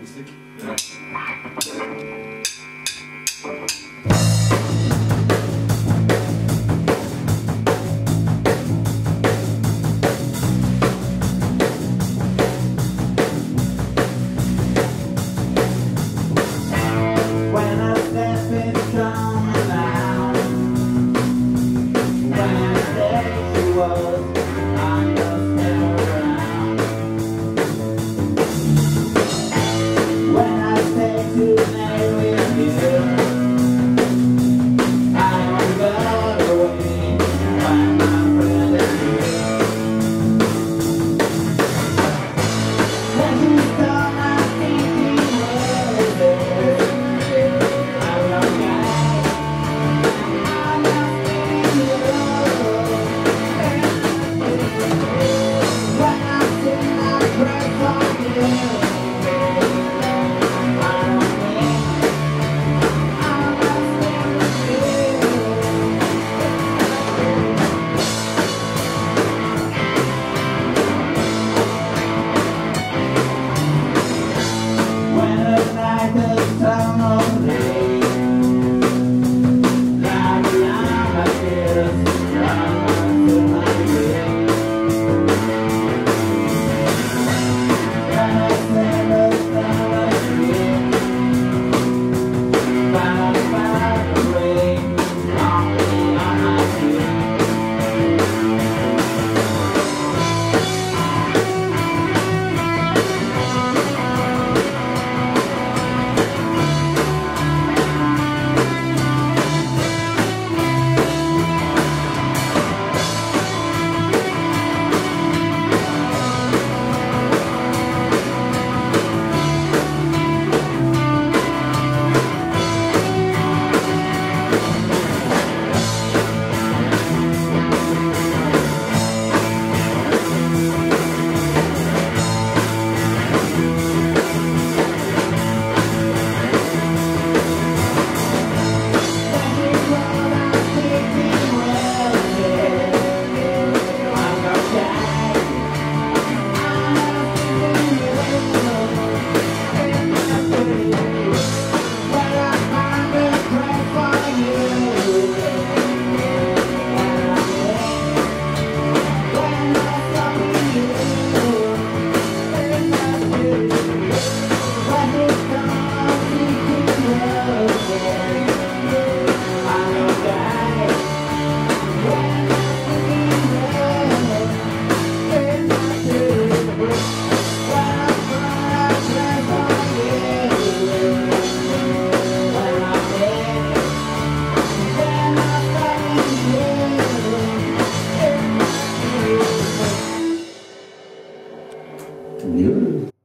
acoustic. When I step in from around, when I say she was, I'm just still around. When I say to marry you, I won't go away when my friend is here. When you saw my thinking was there, I'm okay, I'm just in love. When I sing my prayer for you, You?